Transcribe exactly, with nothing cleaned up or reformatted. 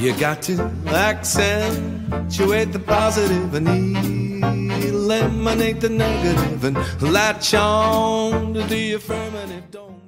You got to accentuate the positive and eliminate the negative and latch on to the affirmative. Don't